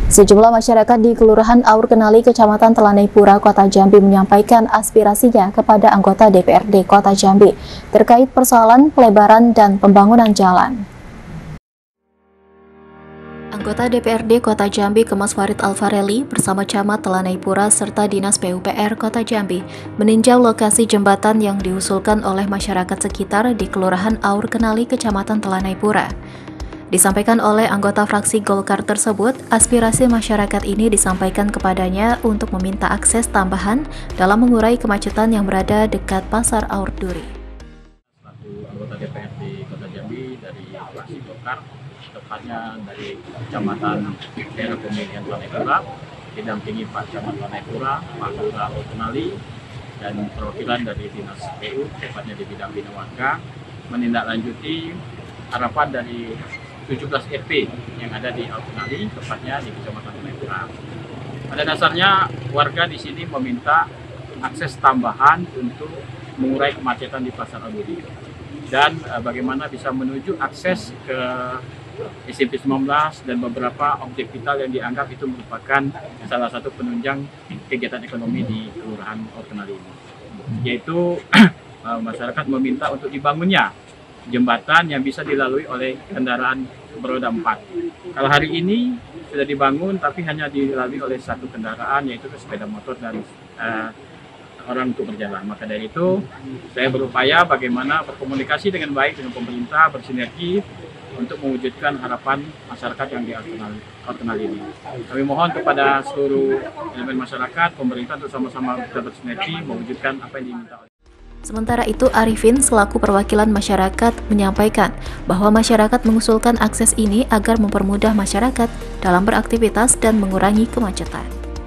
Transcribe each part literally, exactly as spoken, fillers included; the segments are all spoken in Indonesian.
Sejumlah masyarakat di Kelurahan Aur Kenali, Kecamatan Telanai Pura, Kota Jambi menyampaikan aspirasinya kepada anggota D P R D Kota Jambi terkait persoalan pelebaran dan pembangunan jalan. Anggota D P R D Kota Jambi Kemas Farid Alfareli bersama Camat Telanai Pura serta Dinas P U P R Kota Jambi meninjau lokasi jembatan yang diusulkan oleh masyarakat sekitar di Kelurahan Aur Kenali, Kecamatan Telanai Pura. Disampaikan oleh anggota fraksi Golkar tersebut, aspirasi masyarakat ini disampaikan kepadanya untuk meminta akses tambahan dalam mengurai kemacetan yang berada dekat Pasar Aur Duri. Selaku anggota D P R D Kota Jambi dari fraksi Golkar, tepatnya dari Kecamatan Daerah Pemilihan Telanai Pura, didampingi Pak Camat Telanai Pura, Pak Lurah Aur Kenali, dan perwakilan dari Dinas P U, tepatnya di bidang bina warga, menindaklanjuti harapan dari tujuh belas R T yang ada di Aur Kenali, tepatnya di Kecamatan Telanai Pura. Pada dasarnya warga di sini meminta akses tambahan untuk mengurai kemacetan di Pasar Aur Duri dan e, bagaimana bisa menuju akses ke S M P sembilan belas dan beberapa objek vital yang dianggap itu merupakan salah satu penunjang kegiatan ekonomi di Kelurahan Aur Kenali ini, yaitu e, masyarakat meminta untuk dibangunnya jembatan yang bisa dilalui oleh kendaraan beroda empat. Kalau hari ini sudah dibangun tapi hanya dilalui oleh satu kendaraan, yaitu sepeda motor dan uh, orang untuk berjalan. Maka dari itu saya berupaya bagaimana berkomunikasi dengan baik dengan pemerintah, bersinergi untuk mewujudkan harapan masyarakat yang di Aur Kenali ini. Kami mohon kepada seluruh elemen masyarakat, pemerintah untuk sama-sama bersinergi mewujudkan apa yang diminta oleh. Sementara itu, Arifin selaku perwakilan masyarakat menyampaikan bahwa masyarakat mengusulkan akses ini agar mempermudah masyarakat dalam beraktivitas dan mengurangi kemacetan.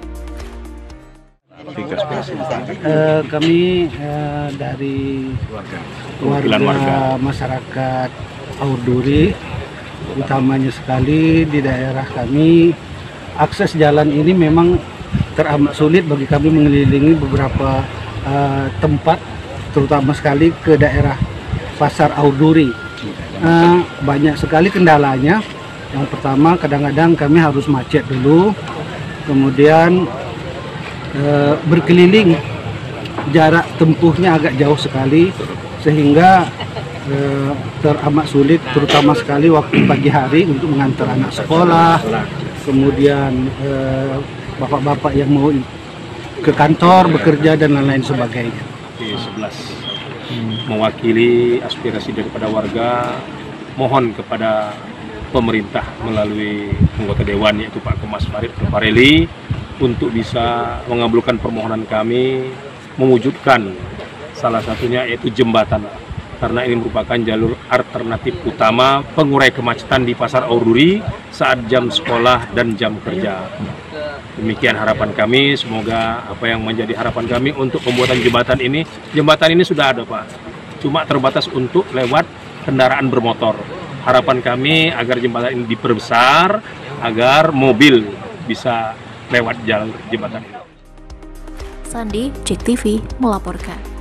Uh, kami uh, dari warga, warga masyarakat Aur Duri, utamanya sekali di daerah kami, akses jalan ini memang teramat sulit bagi kami mengelilingi beberapa uh, tempat, terutama sekali ke daerah Pasar Aur Duri. Uh, banyak sekali kendalanya. Yang pertama, kadang-kadang kami harus macet dulu, kemudian uh, berkeliling, jarak tempuhnya agak jauh sekali, sehingga uh, teramat sulit, terutama sekali waktu pagi hari untuk mengantar anak sekolah, kemudian uh, bapak-bapak yang mau ke kantor, bekerja, dan lain-lain sebagainya. sebelas hmm. mewakili aspirasi daripada warga, mohon kepada pemerintah melalui anggota dewan yaitu Pak Kemas Farid Alfareli untuk bisa mengabulkan permohonan kami mewujudkan salah satunya yaitu jembatan, karena ini merupakan jalur alternatif utama pengurai kemacetan di Pasar Aur Duri saat jam sekolah dan jam kerja. Demikian harapan kami, semoga apa yang menjadi harapan kami untuk pembuatan jembatan ini. Jembatan ini sudah ada, Pak, cuma terbatas untuk lewat kendaraan bermotor. Harapan kami agar jembatan ini diperbesar, agar mobil bisa lewat jalan jembatan ini. Sandi, Cek T V melaporkan.